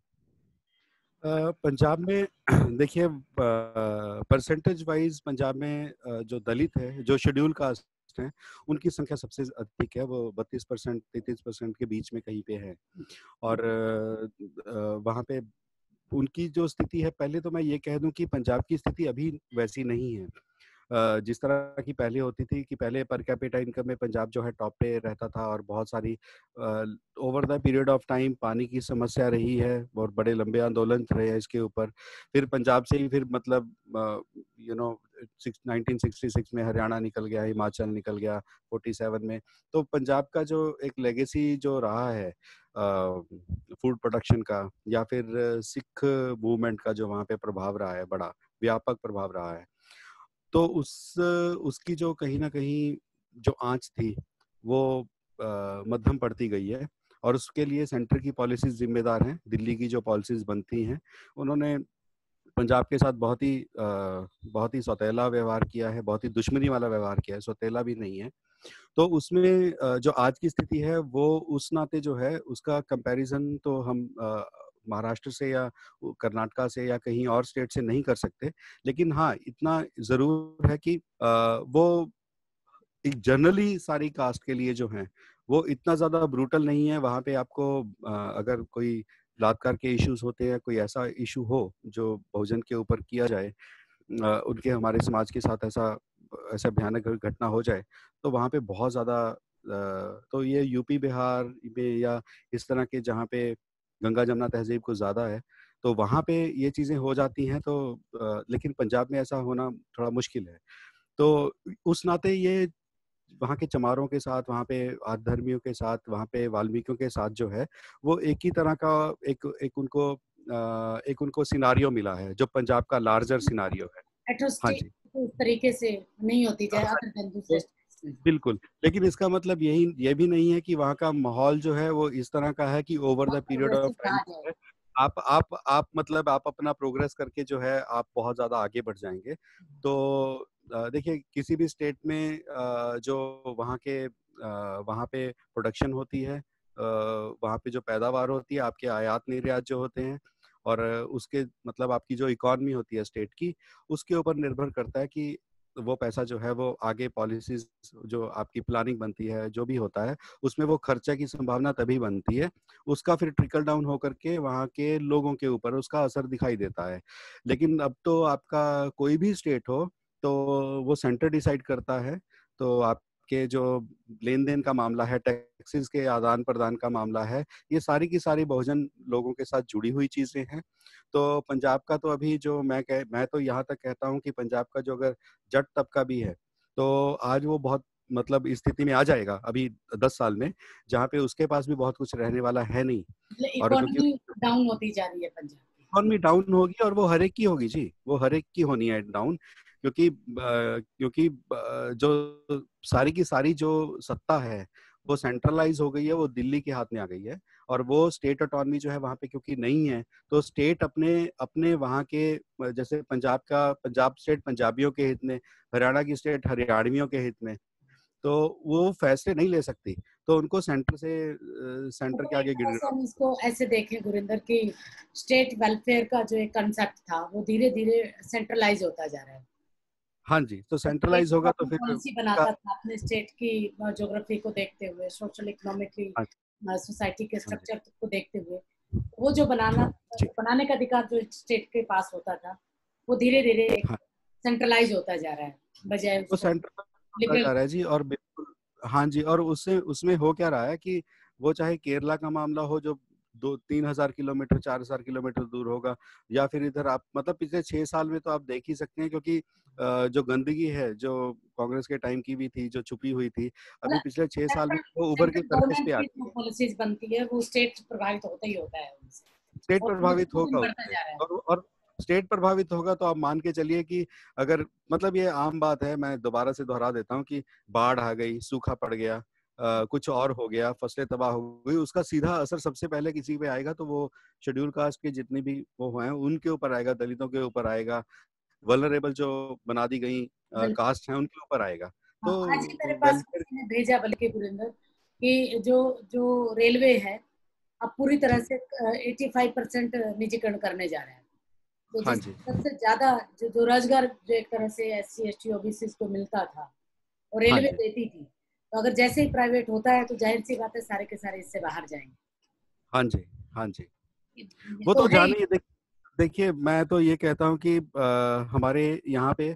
पंजाब में देखिए परसेंटेज वाइज पंजाब में जो दलित है, जो शेड्यूल कास्ट हैं, उनकी संख्या सबसे अधिक है। वो 32% 33% के बीच में कहीं पे है। और वहाँ पे उनकी जो स्थिति है, पहले तो मैं ये कह दूं कि पंजाब की स्थिति अभी वैसी नहीं है जिस तरह की पहले होती थी। कि पहले पर कैपिटा इनकम में पंजाब जो है टॉप पे रहता था, और बहुत सारी over the period of time पानी की समस्या रही है और बड़े लंबे आंदोलन रहे हैं इसके ऊपर। फिर पंजाब से ही फिर मतलब 1966 में हरियाणा निकल गया, हिमाचल निकल गया 47 में। तो पंजाब का जो एक लेगेसी जो रहा है फूड प्रोडक्शन का, या फिर सिख मूवमेंट का जो वहाँ पे प्रभाव रहा है, बड़ा व्यापक प्रभाव रहा है, तो उसकी जो कहीं न कहीं जो आँच थी, वो मध्यम पड़ती गई है। और उसके लिए सेंटर की पॉलिसीज़ ज़िम्मेदार हैं। दिल्ली की जो पॉलिसीज़ बनती हैं, उन्होंने पंजाब के साथ बहुत ही सौतेला व्यवहार किया है, बहुत ही दुश्मनी वाला व्यवहार किया है, सौतेला भी नहीं है। तो उसमें जो आज की स्थिति है, वो उस नाते जो है उसका कंपैरिज़न तो हम महाराष्ट्र से या कर्नाटका से या कहीं और स्टेट से नहीं कर सकते। लेकिन हाँ, इतना ज़रूर है कि वो एक जनरली सारी कास्ट के लिए जो हैं, वो इतना ज़्यादा ब्रूटल नहीं है। वहाँ पे आपको अगर कोई बलात्कार के इश्यूज़ होते हैं, कोई ऐसा इश्यू हो जो बहुजन के ऊपर किया जाए, उनके हमारे समाज के साथ ऐसा ऐसा भयानक घटना हो जाए, तो वहाँ पे बहुत ज़्यादा तो ये यूपी, बिहार में या इस तरह के जहाँ पे गंगा जमुना तहज़ीब कुछ ज़्यादा है, तो वहाँ पे ये चीज़ें हो जाती हैं। तो लेकिन पंजाब में ऐसा होना थोड़ा मुश्किल है। तो उस नाते ये वहाँ के चमारों के साथ, वहाँ पे आधर्मियों के साथ, वहाँ पे वाल्मीकियों के साथ जो है, वो एक ही तरह का एक उनको सिनेरियो मिला है, जो पंजाब का लार्जर सिनेरियो है। हाँ एट्रोसिटी जी। उस तरीके से नहीं होती हाँ, चाहे अदर देन दूसरे तो स्टेट्स में। बिल्कुल, लेकिन इसका मतलब ये भी नहीं है कि वहाँ का माहौल जो है वो इस तरह का है कि ओवर द बहुत पीरियड ऑफ प्रोग्रेसिव टाइम रहा जो जाए। है आप मतलब आप अपना प्रोग्रेस करके जो है आप बहुत ज़्यादा आगे बढ़ जाएँगे। तो देखिए किसी भी स्टेट में जो वहाँ पे प्रोडक्शन होती है, वहाँ पे जो पैदावार होती है, आपके आयात-निर्यात जो होते हैं, और उसके मतलब आपकी जो इकॉनमी होती है स्टेट की, उसके ऊपर निर्भर करता है कि वो पैसा जो है वो आगे पॉलिसीज़ जो आपकी प्लानिंग बनती है, जो भी होता है, उसमें वो खर्चे की संभावना तभी बनती है। उसका फिर ट्रिकल डाउन होकर के वहाँ के लोगों के ऊपर उसका असर दिखाई देता है। लेकिन अब तो आपका कोई भी स्टेट हो, तो वो सेंटर डिसाइड करता है। तो आपके जो लेन-देन का मामला है, टैक्सेस के आदान-प्रदान का मामला है, ये सारी की सारी बहुजन लोगों के साथ जुड़ी हुई चीज़ें हैं। तो पंजाब का तो अभी जो मैं तो यहाँ तक कहता हूँ कि पंजाब का जो अगर जट तबका भी है, तो आज वो बहुत मतलब इस स्थिति में आ जाएगा अभी 10 साल में, जहाँ पे उसके पास भी बहुत कुछ रहने वाला है नहीं। मतलब और क्योंकि इकोनॉमी डाउन होती जा रही है पंजाब की। इकॉनमी डाउन होगी, और वो हर एक की होगी जी, वो हर एक की होनी है डाउन। क्योंकि जो सारी की सारी जो सत्ता है, वो सेंट्रलाइज़ हो गई है, वो दिल्ली के हाथ में आ गई है। और वो स्टेट ऑटोनॉमी जो है वहाँ पे क्योंकि नहीं है, तो स्टेट अपने अपने वहाँ के जैसे पंजाब स्टेट पंजाबियों के हित में, हरियाणा की स्टेट हरियाणवियों के हित में, तो वो फैसले नहीं ले सकती। तो उनको सेंटर के मतलब एक आगे तरह गिड़गिड़ा। से हम इसको ऐसे देखें गुरिंदर की स्टेट वेलफेयर का जो एक कंसेप्ट था वो धीरे धीरे सेंट्रलाइज होता जा रहा है। हाँ जी, तो स्टेट सेंट्रलाइज़ जो होगा तो अपनी फिर पॉलिसी का बनाता था अपने स्टेट की ज्योग्राफी को देखते हुए, सोशल इकोनॉमिकली हाँ, सोसाइटी के हाँ जी, स्ट्रक्चर को देखते हुए, वो जो जी, बनाने का अधिकार जो स्टेट के पास होता था, वो धीरे धीरे हाँ। सेंट्रलाइज होता जा रहा है बजाय वो उसको सेंट्रल होता लिबरल। जा रहा है जी, और बिल्कुल हाँ जी, और उससे उसमें हो क्या रहा है कि वो चाहे केरला का मामला हो जो 2-3 हज़ार किलोमीटर 4,000 किलोमीटर दूर होगा, या फिर इधर आप मतलब पिछले 6 साल में तो आप देख ही सकते हैं, क्योंकि जो गंदगी है, जो कांग्रेस के टाइम की भी थी, जो छुपी हुई थी, अभी मतलब पिछले 6 साल में सेंट्रल वो उभर के सेंट्रल सरफेस गवर्नमेंट पे आ की गई जो है। पॉलिसीज बनती है वो स्टेट प्रभावित होता ही होता है उनसे, स्टेट और दिन प्रभावित ब दिन होगा बढ़ता उससे, जा रहा है। और स्टेट प्रभावित होगा तो आप मान के चलिए कि अगर मतलब ये आम बात है, मैं दोबारा से दोहरा देता हूँ कि बाढ़ आ गई, सूखा पड़ गया, कुछ और हो गया, फसलें तबाह हो गई, उसका सीधा असर सबसे पहले किसी पे आएगा तो वो शेड्यूल कास्ट के जितने भी वो हैं उनके ऊपर आएगा, दलितों के ऊपर आएगा, वल्नरेबल जो बना दी गई बिल्कुल। कास्ट हैं उनके ऊपर आएगा। हाँ, तो आज ही मेरे पास वेलफेयर किसी ने भेजा बल्कि गुरिंदर कि जो जो रेलवे है अब पूरी तरह से 85% निजीकरण करने जा रहा है। तो हाँ जिस जी, सबसे ज्यादा जो रोजगार जो एक तरह से SC ST OBC को मिलता था और हाँ रेलवे जी, देती थी, तो अगर जैसे ही प्राइवेट होता है तो जाहिर सी बात है सारे के सारे इससे बाहर जाएंगे। हाँ जी, हाँ जी। ये वो तो तो है ही। जाने ही देखिए, मैं तो ये कहता हूँ कि हमारे यहाँ पे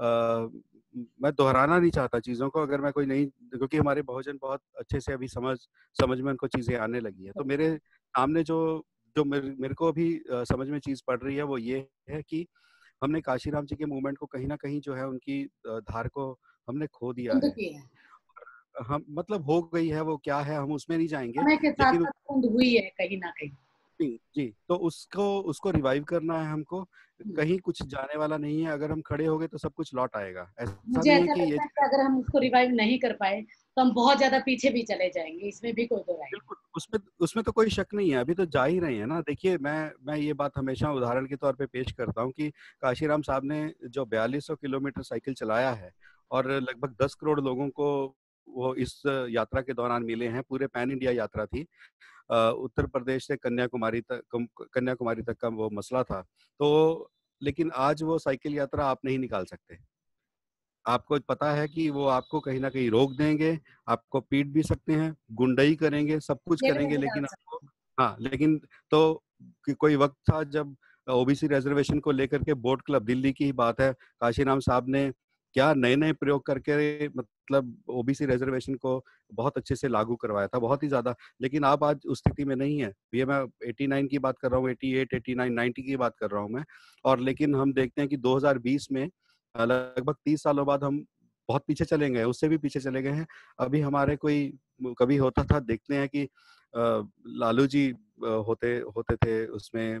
मैं दोहराना नहीं चाहता चीज़ों को, अगर मैं कोई नहीं, क्योंकि हमारे बहुजन बहुत अच्छे से अभी समझ समझ में उनको चीज़ें आने लगी हैं। तो मेरे सामने जो जो मेरे को अभी समझ में चीज़ पड़ रही है वो ये है कि हमने काशीराम जी के मूवमेंट को कहीं न कहीं जो है उनकी धार को हमने खो दिया धुंध है। की है, हम मतलब हो गई है, वो क्या है हम उसमें नहीं जाएँगे, समय के साथ लेकिन साथ धुंध हुई है कहीं ना कहीं। जी, जी, तो उसको उसको रिवाइव करना है हमको, कहीं कुछ जाने वाला नहीं है, अगर हम खड़े हो गए तो सब कुछ लौट आएगा। ऐसा मुझे नहीं है ऐसा कि ये लगता है कि अगर हम उसको रिवाइव नहीं कर पाए तो हम बहुत ज्यादा पीछे भी चले जाएंगे, इसमें भी कोई दो राय नहीं। बिल्कुल, उसमें उसमें तो कोई शक नहीं है, अभी तो जा ही रहे हैं ना। देखिए, मैं ये बात हमेशा उदाहरण के तौर पे पेश करता हूँ कि काशीराम साहब ने जो 4200 किलोमीटर साइकिल चलाया है और लगभग 10 करोड़ लोगों को वो इस यात्रा के दौरान मिले हैं, पूरे पैन इंडिया यात्रा थी। उत्तर प्रदेश से कन्याकुमारी तक का वो मसला था। तो लेकिन आज वो साइकिल यात्रा आप नहीं निकाल सकते। आपको पता है कि वो आपको कहीं न कहीं रोक देंगे, आपको पीट भी सकते हैं, गुंडई करेंगे, सब कुछ जेल में करेंगे, भी डाल लेकिन सकते आपको हाँ, लेकिन तो कोई वक़्त था जब ओबीसी रिज़र्वेशन को लेकर के बोट क्लब दिल्ली की ही बात है, काशीराम साहब ने क्या नए-नए प्रयोग करके मतलब ओबीसी रिज़र्वेशन को बहुत अच्छे से लागू करवाया था, बहुत ही ज़्यादा। लेकिन आप आज उस स्थिति में नहीं है। ये मैं 89 की बात कर रहा हूँ, 88, 89, 90 की बात कर रहा हूँ मैं। और लेकिन हम देखते हैं कि 2020 में लगभग 30 सालों बाद हम बहुत पीछे चले गए, उससे भी पीछे चले गए हैं। अभी हमारे कोई कभी होता था, देखते हैं कि लालू जी होते होते थे उसमें,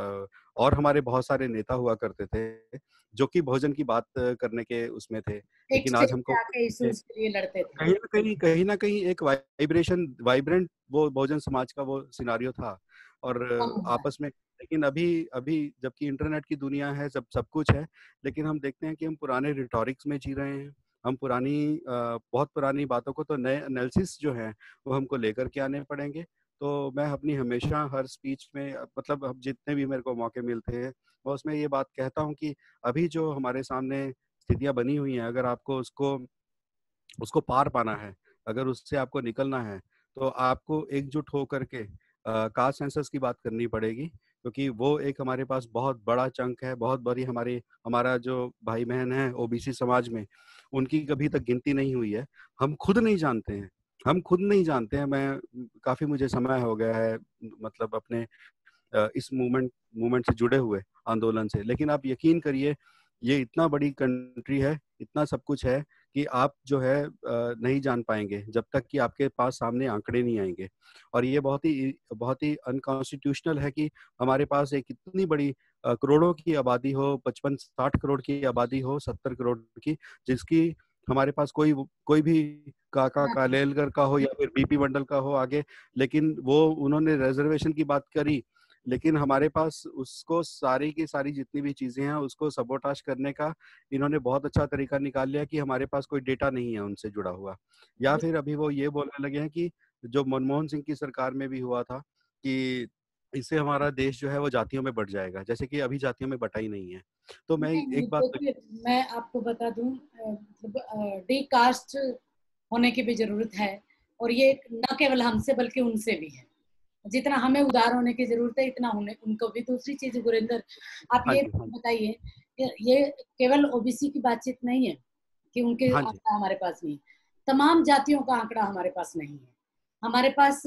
और हमारे बहुत सारे नेता हुआ करते थे, जो कि बहुजन की बात करने के उसमें थे। हैं। एक लेकिन आज स्टेज हमको पे आके इश्यूज के लिए लड़ते थे। कहीं न कहीं एक वाइब्रेंट वो बहुजन समाज का वो सिनेरियो था और कम हुआ है। आपस में, लेकिन अभी अभी जबकि इंटरनेट की दुनिया है, सब कुछ है, लेकिन हम देखते हैं कि हम पुराने रिटॉरिक्स में जी रहे हैं। हम बहुत पुरानी बातों को, तो नए एनालिसिस जो हैं, वो हमको लेकर के आने पड़ेंगे। तो मैं अपनी हमेशा हर स्पीच में मतलब अब जितने भी मेरे को मौके मिलते हैं, मैं उसमें ये बात कहता हूँ कि अभी जो हमारे सामने स्थितियाँ बनी हुई हैं, अगर आपको उसको उसको पार पाना है, अगर उससे आपको निकलना है, तो आपको एकजुट होकर के कास्ट सेंसस की बात करनी पड़ेगी, क्योंकि वो एक हमारे पास बहुत बड़ा चंक है, बहुत बड़ी हमारा जो भाई-बहन हैं ओबीसी समाज में, उनकी कभी तक गिनती नहीं हुई है। हम खुद नहीं जानते हैं, हम खुद नहीं जानते हैं। मैं काफ़ी मुझे समय हो गया है मतलब अपने इस मूवमेंट से जुड़े हुए आंदोलन से। लेकिन आप यकीन करिए, ये इतना बड़ी कंट्री है, इतना सब कुछ है कि आप जो है नहीं जान पाएँगे जब तक कि आपके पास सामने आंकड़े नहीं आएँगे। और ये बहुत ही अनकॉन्स्टिट्यूशनल है कि हमारे पास एक इतनी बड़ी करोड़ों की आबादी हो, 55-60 करोड़ की आबादी हो, 70 करोड़ की, जिसकी हमारे पास कोई भी काका हाँ, कालेलकर का हो या फिर बीपी मंडल का हो आगे, लेकिन वो उन्होंने रिज़र्वेशन की बात करी, लेकिन हमारे पास उसको सारी की सारी जितनी भी चीज़ें हैं, उसको सबोटाश करने का इन्होंने बहुत अच्छा तरीका निकाल लिया कि हमारे पास कोई डेटा नहीं है उनसे जुड़ा हुआ। या फिर अभी वो ये बोलने लगे हैं कि जो मनमोहन सिंह की सरकार में भी हुआ था कि इससे हमारा देश जो है वो जातियों में बँट जाएगा, जैसे कि अभी जातियों में बँटा ही नहीं है। तो मैं नहीं नहीं, एक बात तो देखिए मैं आपको बता दूं, मतलब डी कास्ट होने की भी जरूरत है। और ये न केवल हमसे बल्कि उनसे भी है। जितना हमें उदार होने की जरूरत है इतना उन्हें उनको भी। दूसरी चीज गुरिंदर, आप हाँ ये जी, हाँ जी। बताइए कि ये केवल OBC की बातचीत नहीं है कि उनके हाँ जी, आंकड़ा हमारे पास नहीं है। तमाम जातियों का आंकड़ा हमारे पास नहीं है। हमारे पास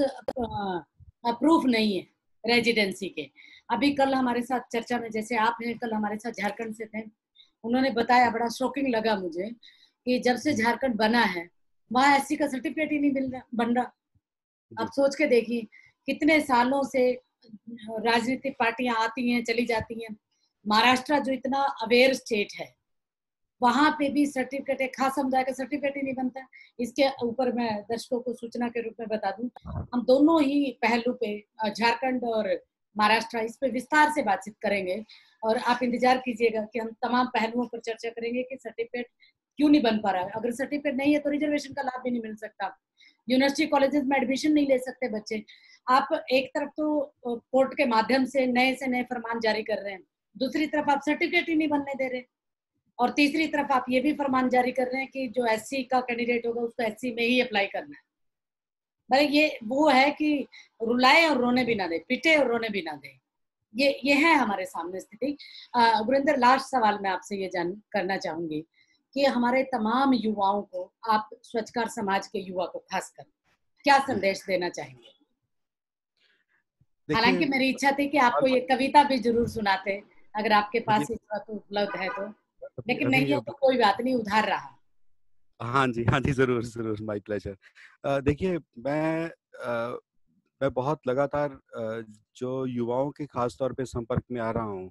प्रूफ नहीं है रेजिडेंसी के। अभी कल हमारे साथ चर्चा में, जैसे आप हैं, कल हमारे साथ झारखंड से थे, उन्होंने बताया, बड़ा शॉकिंग लगा मुझे कि जब से झारखंड बना है वहां SC का सर्टिफिकेट ही नहीं मिल रहा, बन रहा। आप जी, सोच के देखिए, कितने सालों से राजनीतिक पार्टियां आती हैं चली जाती हैं। महाराष्ट्र जो इतना अवेयर स्टेट है, वहां पे भी सर्टिफिकेट, एक खास समुदाय का सर्टिफिकेट ही नहीं बनता। इसके ऊपर मैं दर्शकों को सूचना के रूप में बता दूं, हम दोनों ही पहलू पे, झारखंड और महाराष्ट्र, इस पे विस्तार से बातचीत करेंगे। और आप इंतजार कीजिएगा कि हम तमाम पहलुओं पर चर्चा करेंगे कि सर्टिफिकेट क्यों नहीं बन पा रहा है। अगर सर्टिफिकेट नहीं है तो रिजर्वेशन का लाभ भी नहीं मिल सकता। यूनिवर्सिटी कॉलेजेस में एडमिशन नहीं ले सकते बच्चे। आप एक तरफ तो कोर्ट के माध्यम से नए फरमान जारी कर रहे हैं, दूसरी तरफ आप सर्टिफिकेट ही नहीं बनने दे रहे, और तीसरी तरफ आप ये भी फरमान जारी कर रहे हैं कि जो एससी का कैंडिडेट होगा उसको एससी में ही अप्लाई करना है। भाई ये वो है कि रुलाए और रोने भी ना दे, पिटे और रोने भी ना दे। ये है हमारे सामने स्थिति। गुरिंदर, लास्ट सवाल मैं आपसे ये जान करना चाहूंगी कि हमारे तमाम युवाओं को, आप स्वच्छकार समाज के युवा को खासकर क्या संदेश देना चाहेंगे? हालांकि मेरी इच्छा थी कि आपको ये कविता भी जरूर सुनाते, अगर आपके पास इस वक्त उपलब्ध है तो, लेकिन नहीं है तो कोई बात नहीं, उधार रहा। हाँ जी, जरूर जरूर, माय प्लेजर। देखिए, मैं बहुत लगातार जो युवाओं के खास तौर पे संपर्क में आ रहा हूँ,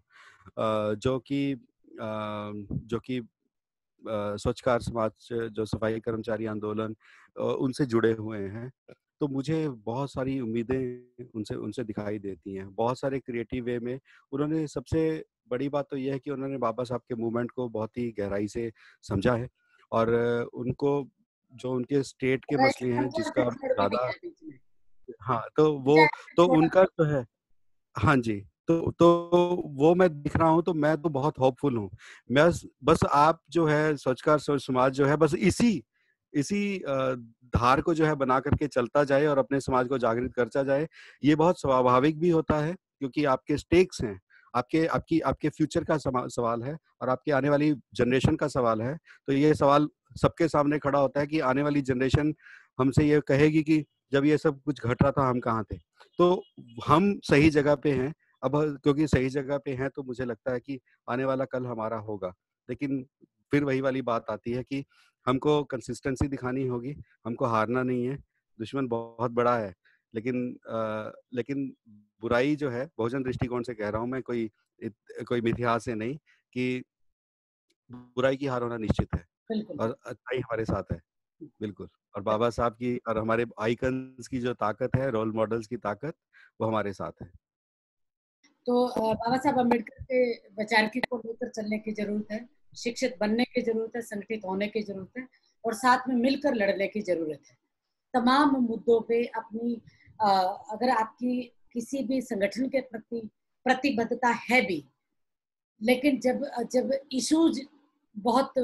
जो कि स्वच्छकार समाज, जो सफाई कर्मचारी आंदोलन, उनसे जुड़े हुए हैं, तो मुझे बहुत सारी उम्मीदें उनसे उनसे दिखाई देती हैं। बहुत सारे क्रिएटिव वे में उन्होंने, सबसे बड़ी बात तो ये है कि उन्होंने बाबा साहब के मूवमेंट को बहुत ही गहराई से समझा है, और उनको जो उनके स्टेट के मसले हैं जिसका ज़्यादा, हाँ, तो उनका जो है, हाँ जी, तो वो मैं दिख रहा हूँ, तो मैं तो बहुत होपफुल हूँ। मैं बस आप जो है स्वच्छकार समाज जो है, बस इसी इसी धार को जो है बना करके चलता जाए और अपने समाज को जागृत करता जाए। ये बहुत स्वाभाविक भी होता है, क्योंकि आपके स्टेक्स हैं, आपके फ्यूचर का सवाल है, और आपकी आने वाली जनरेशन का सवाल है। तो ये सवाल सबके सामने खड़ा होता है कि आने वाली जनरेशन हमसे ये कहेगी कि जब ये सब कुछ घट रहा था, हम कहाँ थे? तो हम सही जगह पे हैं। अब क्योंकि सही जगह पे हैं, तो मुझे लगता है कि आने वाला कल हमारा होगा। लेकिन फिर वही वाली बात आती है कि हमको कंसिस्टेंसी दिखानी होगी, हमको हारना नहीं है। दुश्मन बहुत बड़ा है, लेकिन बुराई जो है, बहुजन दृष्टिकोण से कह रहा हूँ मैं, कोई मिथ्यास से नहीं, कि बुराई की हार होना निश्चित है, और अच्छाई हमारे साथ है। बिल्कुल। और बाबा साहब की और हमारे आइकन्स की जो ताकत है, रोल मॉडल्स की ताकत, वो हमारे साथ है। तो बाबा साहब अम्बेडकर के विचार को लेकर चलने की जरूरत है, शिक्षित बनने की जरूरत है, संगठित होने की जरूरत है, और साथ में मिलकर लड़ने की जरूरत है। तमाम मुद्दों पे अपनी अगर आपकी किसी भी संगठन के प्रति प्रतिबद्धता है भी, लेकिन जब जब इश्यूज बहुत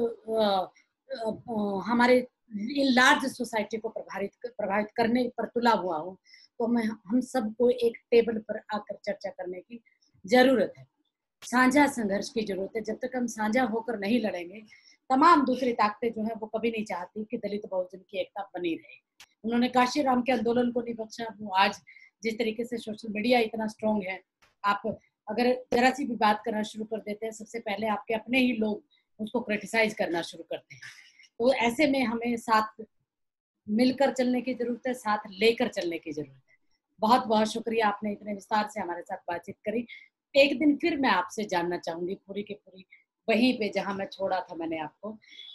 हमारे इन लार्ज सोसाइटी को प्रभावित करने पर तुला हुआ हो, तो हम सबको एक टेबल पर आकर चर्चा करने की जरूरत है। साझा संघर्ष की जरूरत है। जब तक हम साझा होकर नहीं लड़ेंगे, तमाम दूसरी ताकतें जो है वो कभी नहीं चाहती कि दलित बहुजन की एकता बनी रहे। उन्होंने काशी राम के आंदोलन को नहीं बख्शा। वो आज जिस तरीके से सोशल मीडिया इतना स्ट्रॉन्ग है, आप अगर जरा सी भी बात करना शुरू कर देते हैं, सबसे पहले आपके अपने ही लोग उसको क्रिटिसाइज करना शुरू करते हैं। तो ऐसे में हमें साथ मिलकर चलने की जरूरत है, साथ लेकर चलने की जरूरत है। बहुत बहुत शुक्रिया, आपने इतने विस्तार से हमारे साथ बातचीत करी। एक दिन फिर मैं आपसे जानना चाहूंगी पूरी की पूरी वहीं पे जहां मैं छोड़ा था, मैंने आपको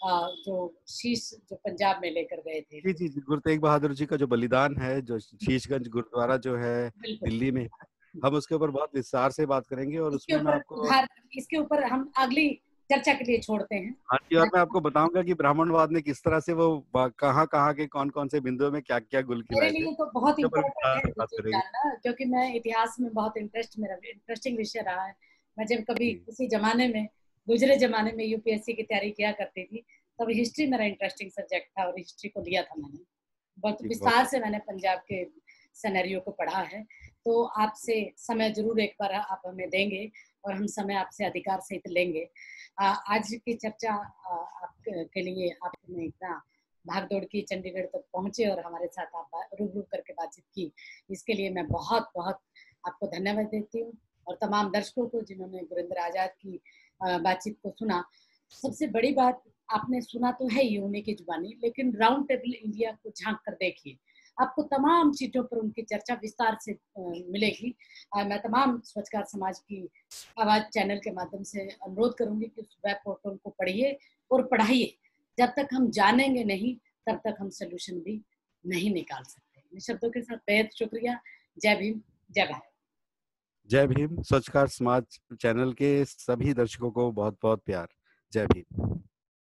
जो शीश जो पंजाब में लेकर गए थे। जी, गुरु तेग बहादुर जी का जो बलिदान है, जो शीशगंज गुरुद्वारा जो है दिल्ली में, हम उसके ऊपर बहुत विस्तार से बात करेंगे, और उसमें मैं आपको इसके ऊपर हम अगली चर्चा के लिए छोड़ते हैं। हाँ जी, और मैं आपको बताऊंगा कि ब्राह्मणवाद ने किस तरह से वो कहाँ के कौन से बिंदुओं में क्या क्या गुल मेरे खिलाए थे, लिए तो बहुत उसके ऊपर इम्पोर्टेंट है विस्तार से ये बात चीज करेंगे। जानना, क्योंकि मैं इतिहास में बहुत मेरा इंटरेस्टिंग विषय रहा है। मैं जब कभी किसी जमाने में, गुजरे जमाने में यूपीएससी की तैयारी किया करती थी, तब हिस्ट्री मेरा इंटरेस्टिंग सब्जेक्ट था, और हिस्ट्री को लिया था मैंने। बहुत विस्तार से मैंने पंजाब के सिनेरियो को पढ़ा है। तो आपसे समय जरूर एक बार आप हमें देंगे, और हम समय आपसे अधिकार सहित लेंगे। आज की चर्चा आपके लिए, आपने इतना भागदौड़ की, चंडीगढ़ तक पहुंचे और हमारे साथ आप रूबरू करके बातचीत की, इसके लिए मैं बहुत बहुत आपको धन्यवाद देती हूँ। और तमाम दर्शकों को जिन्होंने गुरिंदर आजाद की बातचीत को सुना। सबसे बड़ी बात, आपने सुना तो है ही उन्हीं की जुबानी, लेकिन राउंड टेबल इंडिया को झांक कर देखिए, आपको तमाम चीजों पर उनकी चर्चा विस्तार से मिलेगी। मैं तमाम स्वच्छकार समाज की आवाज चैनल के माध्यम से अनुरोध करूंगी कि उस वेब पोर्टल को पढ़िए और पढ़ाइए। जब तक हम जानेंगे नहीं, तब तक हम सोल्यूशन भी नहीं निकाल सकते। इन शब्दों के साथ बेहद शुक्रिया। जय भीम, जय भारत। जय भीम। स्वच्छकार समाज चैनल के सभी दर्शकों को बहुत बहुत प्यार। जय भीम।